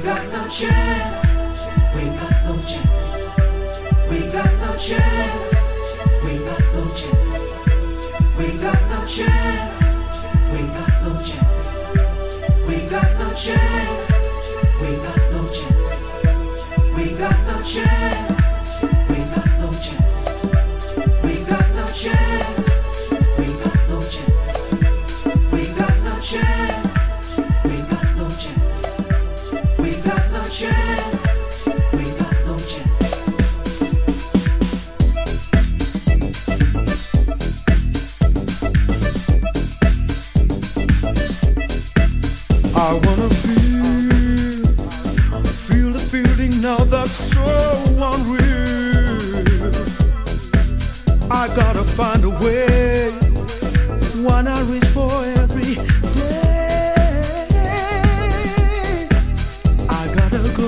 got no chance. We got no chance. We got no chance. We got no chance. We got no chance. We got no chance. We got no chance. We got no chance. We got no chance. We got no chance. We got no chance. We got no chance. We got no chance. We got no chance. We got no chance. We got no chance. I wanna feel the feeling now that's so unreal. I gotta find a way, one I reach for every day. I gotta go,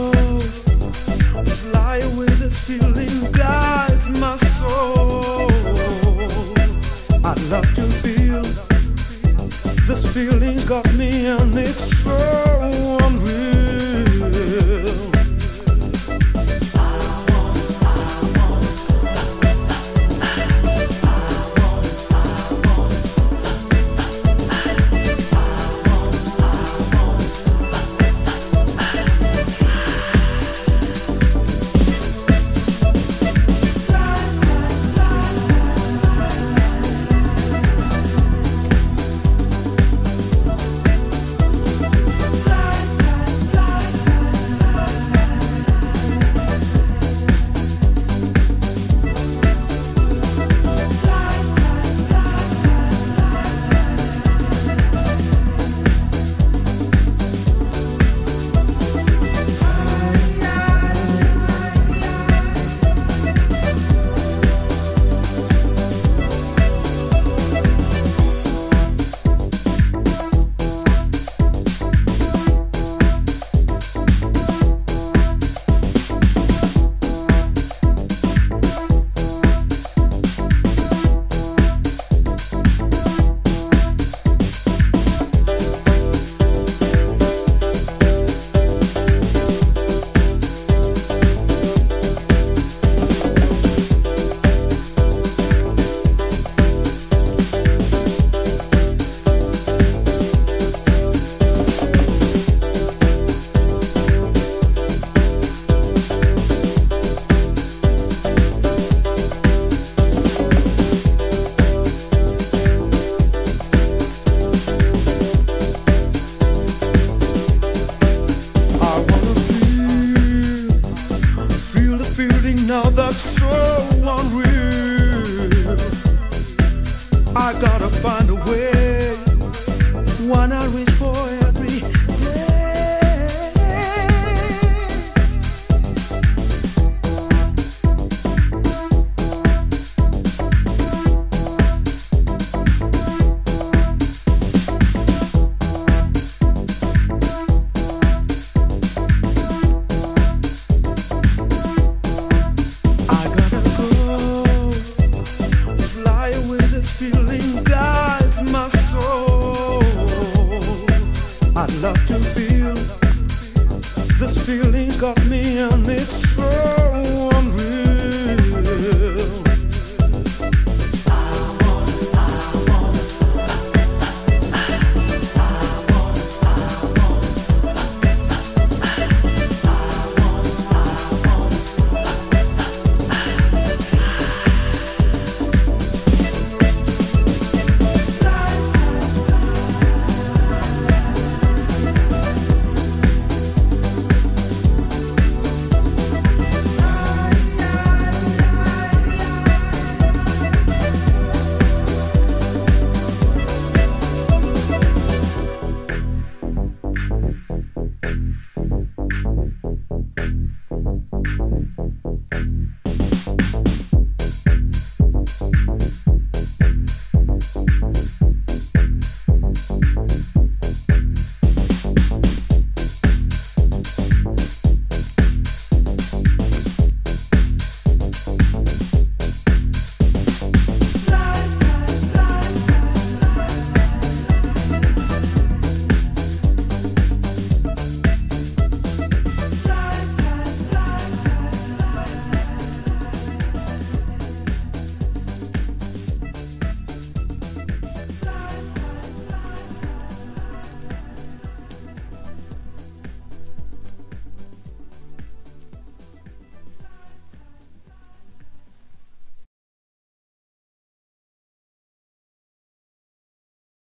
fly away, this feeling guides my soul. I'd love to feel, this feeling's got me and it's so unreal. Now that's so unreal. I gotta find a way, one I reach for every feeling guides my soul. I'd love to feel, this feeling's got me and it's so